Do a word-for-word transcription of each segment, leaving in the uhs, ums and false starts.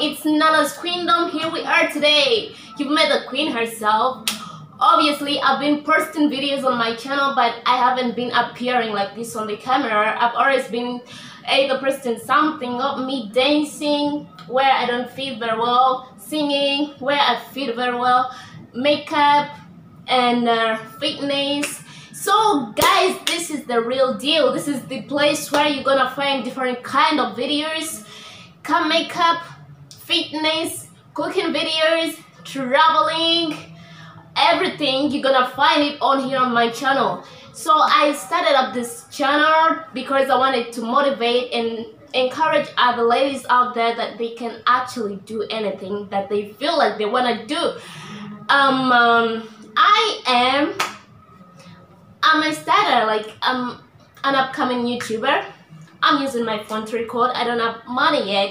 it's Nala's Queendom. Here we are today. You've met the queen herself. Obviously, I've been posting videos on my channel, but I haven't been appearing like this on the camera. I've always been either posting something of me dancing where I don't feel very well, singing where I feel very well, makeup and uh, fitness. So guys, this is the real deal. This is the place where you're gonna find different kind of videos, come makeup, fitness, cooking videos, traveling, everything. You're gonna find it on here on my channel. So I started up this channel because I wanted to motivate and encourage other ladies out there that they can actually do anything that they feel like they want to do. um, um I am I'm a starter, like I'm an upcoming YouTuber. I'm using my phone to record. I don't have money yet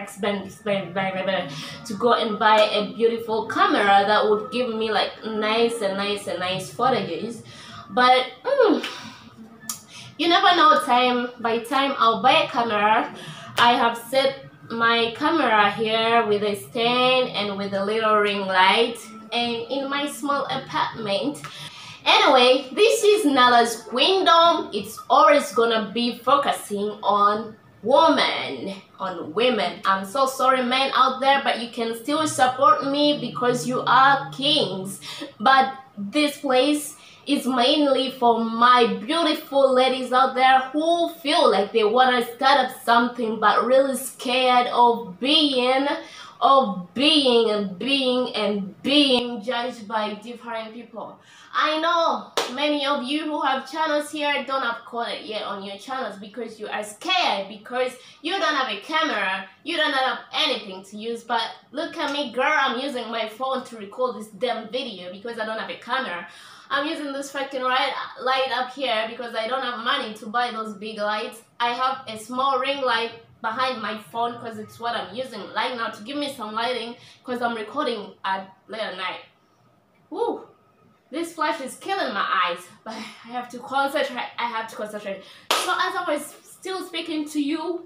to go and buy a beautiful camera that would give me like nice and nice and nice footages. But mm, you never know, time by time I'll buy a camera. I have set my camera here with a stand and with a little ring light and in my small apartment. Anyway, this is Nala's Queendom. It's always gonna be focusing on women, on women. I'm so sorry men out there, but you can still support me because you are kings. But this place is mainly for my beautiful ladies out there who feel like they want to start up something but really scared of being of being and being and being judged by different people. I know many of you who have channels here don't have content yet on your channels because you are scared, because you don't have a camera, you don't have anything to use. But look at me, girl, I'm using my phone to record this damn video because I don't have a camera. I'm using this fucking light, light up here because I don't have money to buy those big lights. I have a small ring light behind my phone because it's what I'm using right now to give me some lighting because I'm recording at late at night. Woo! This flash is killing my eyes, but I have to concentrate. I have to concentrate. So as I was still speaking to you,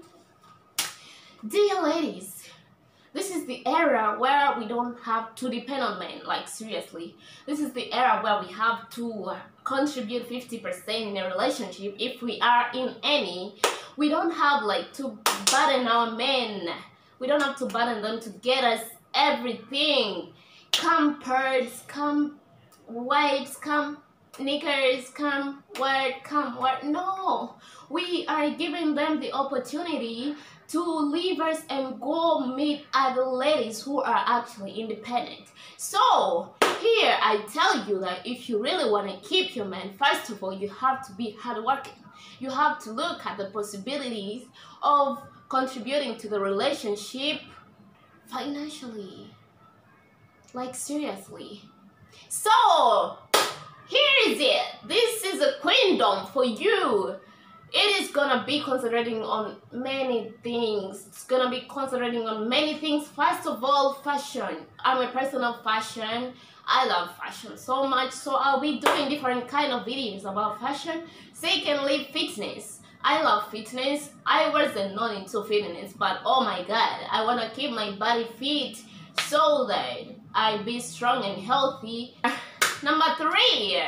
dear ladies, this is the era where we don't have to depend on men, like seriously. This is the era where we have to contribute fifty percent in a relationship if we are in any. We don't have like to burden our men. We don't have to burden them to get us everything. Come purse, come wipes, come knickers, come word, come word. No, we are giving them the opportunity to leave us and go meet other ladies who are actually independent. So here I tell you that if you really want to keep your man, first of all, you have to be hardworking. You have to look at the possibilities of contributing to the relationship financially. Like seriously. So here is it. This is a queendom for you. It is gonna be concentrating on many things. It's gonna be concentrating on many things. First of all, fashion. I'm a person of fashion. I love fashion so much, so I'll be doing different kind of videos about fashion. Secondly, fitness. I love fitness. I wasn't known into fitness, but oh my god, I want to keep my body fit so that I be strong and healthy. Number three,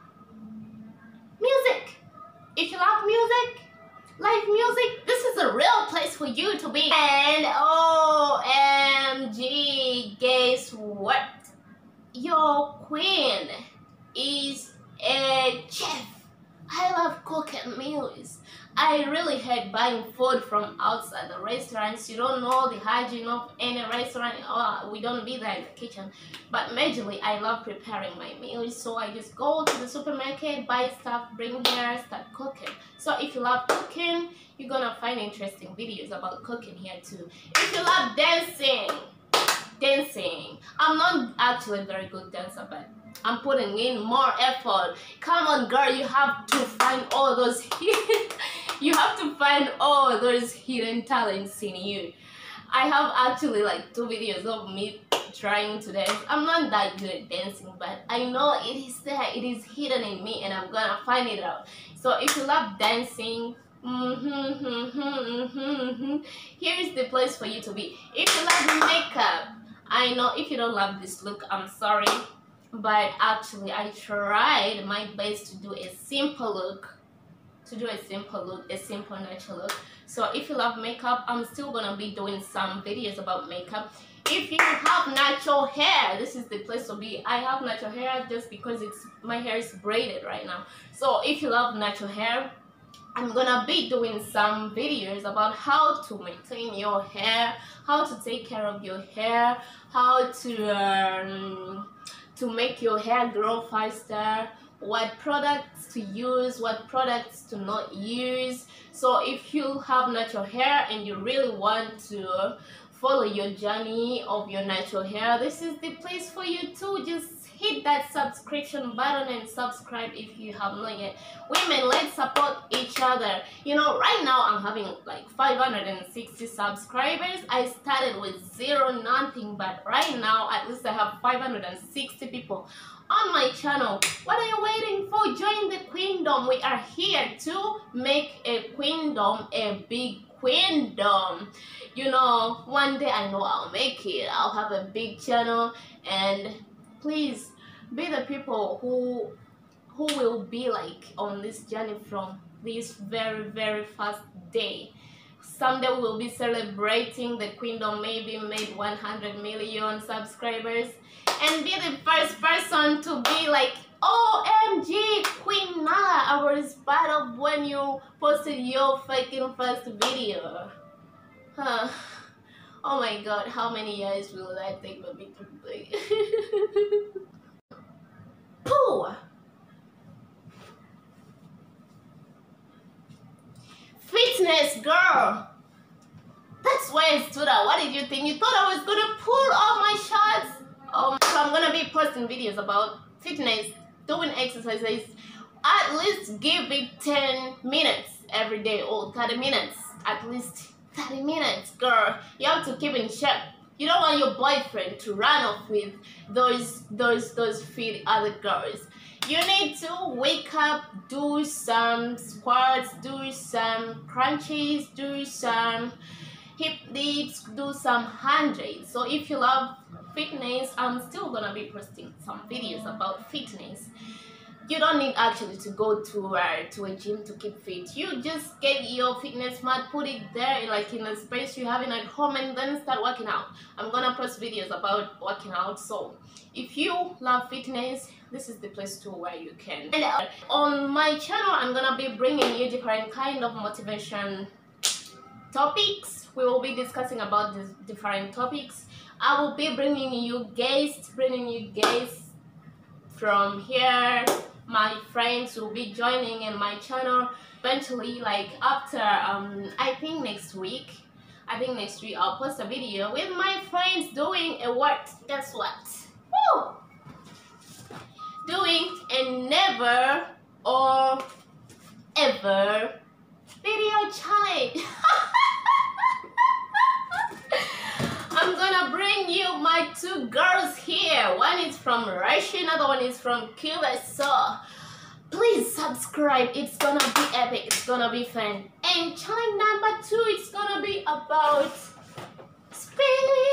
music. If you love music, live music, this is a real place for you to be. And O M G, guess what? Your queen is a chef. I love cooking meals. I really hate buying food from outside the restaurants. You don't know the hygiene of any restaurant. Oh, we don't be there in the kitchen. But majorly, I love preparing my meals. So I just go to the supermarket, buy stuff, bring here, start cooking. So if you love cooking, you're gonna find interesting videos about cooking here too. If you love dancing, dancing. I'm not actually a very good dancer, but I'm putting in more effort. Come on, girl, you have to find all those hidden, you have to find all those hidden talents in you. I have actually like two videos of me trying to dance. I'm not that good at dancing, but I know it is there. It is hidden in me, and I'm gonna find it out. So if you love dancing, Mm-hmm, mm-hmm, mm-hmm, mm-hmm. Here is the place for you to be. If you love makeup, I know if you don't love this look, I'm sorry, but actually I tried my best to do a simple look, to do a simple look, a simple natural look. So if you love makeup, I'm still gonna be doing some videos about makeup. If you have natural hair, this is the place to be. I have natural hair just because it's my hair is braided right now. So if you love natural hair, I'm gonna be doing some videos about how to maintain your hair, how to take care of your hair, how to um, to make your hair grow faster, what products to use, what products to not use. So if you have natural hair and you really want to follow your journey of your natural hair, this is the place for you to just hit that subscription button and subscribe if you have not yet. Women, let's support each other. You know, right now I'm having like five hundred sixty subscribers. I started with zero, nothing, but right now at least I have five hundred sixty people on my channel. What are you waiting for? Join the queendom. We are here to make a queendom a big queendom. You know, one day I know I'll make it. I'll have a big channel, and please be the people who who will be like on this journey from this very very first day. Someday we will be celebrating the queendom, maybe made one hundred million subscribers, and be the first person to be like, O M G, Queen Nala, I was part of when you posted your fucking first video. Huh. Oh my god, how many years will that take for me to play? Pooh! Fitness, girl! That's why I stood out. What did you think? You thought I was gonna pull off my shorts? Um, so I'm gonna be posting videos about fitness, doing exercises. At least give it ten minutes every day, or thirty minutes. At least thirty minutes, girl. You have to keep in shape. You don't want your boyfriend to run off with those those those fit other girls. You need to wake up, do some squats, do some crunches, do some hip dips, do some hundreds. So if you love fitness, I'm still gonna be posting some videos about fitness. You don't need actually to go to uh, to a gym to keep fit. You just get your fitness mat, put it there in like in a space you have it at home, and then start working out. I'm gonna post videos about working out. So if you love fitness, this is the place to where you can. And uh, on my channel, I'm gonna be bringing you different kind of motivation topics. We will be discussing about these different topics. I will be bringing you guests, bringing you guests from here. My friends will be joining in my channel eventually, like after um I think next week I think next week I'll post a video with my friends doing a what guess what Woo! Doing a never or ever video challenge. I'm gonna bring you my two girls here. One is from Russia, another one is from Cuba. So please subscribe. It's gonna be epic. It's gonna be fun. And challenge number two, it's gonna be about speak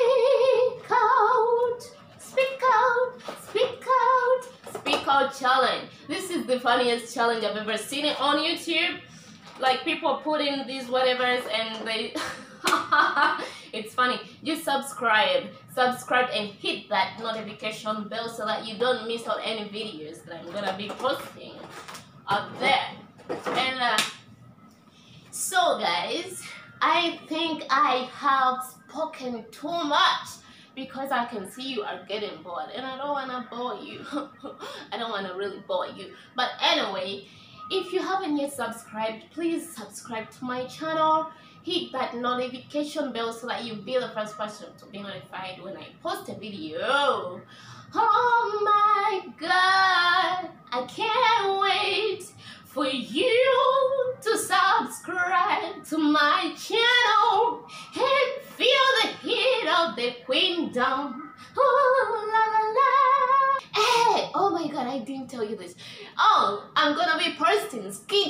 out, speak out, speak out, speak out challenge. This is the funniest challenge I've ever seen it on YouTube. Like people put in these whatevers and they it's funny. Just subscribe subscribe and hit that notification bell so that you don't miss out any videos that I'm gonna be posting up there. And uh, so guys, I think I have spoken too much because I can see you are getting bored, and I don't want to bore you. I don't want to really bore you, but anyway, if you haven't yet subscribed, please subscribe to my channel. Hit that notification bell so that you'll be the first person to be notified when I post a video. Oh my god, I can't wait for you to subscribe to my channel and feel the heat of the queendom. Oh, la la la. Hey, oh my god, I didn't tell you this. Oh, I'm gonna be posting skits on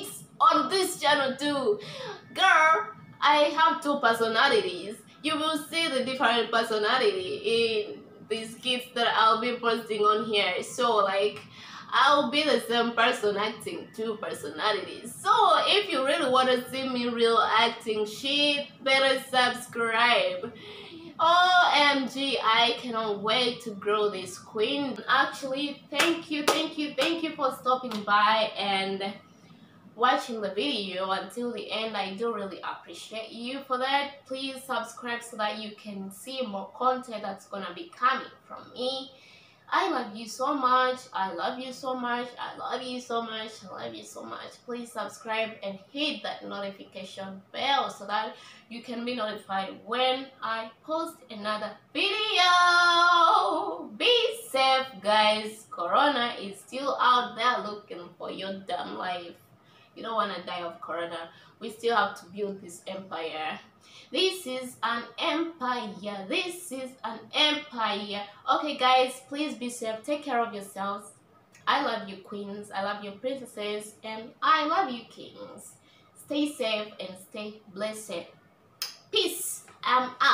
on this channel too. Girl, I have two personalities. You will see the different personality in these kids that I'll be posting on here. So like, I'll be the same person acting two personalities. So if you really want to see me real acting shit, better subscribe. O M G, I cannot wait to grow this queen. Actually, thank you, thank you, thank you for stopping by and watching the video until the end. I do really appreciate you for that. Please subscribe so that you can see more content that's gonna be coming from me. I love you so much. I love you so much. I love you so much. I love you so much. Please subscribe and hit that notification bell so that you can be notified when I post another video. Be safe, guys. Corona is still out there looking for your damn life. You don't want to die of corona. We still have to build this empire. This is an empire. This is an empire. Okay, guys, please be safe. Take care of yourselves. I love you, queens. I love you, princesses. And I love you, kings. Stay safe and stay blessed. Peace. I'm out.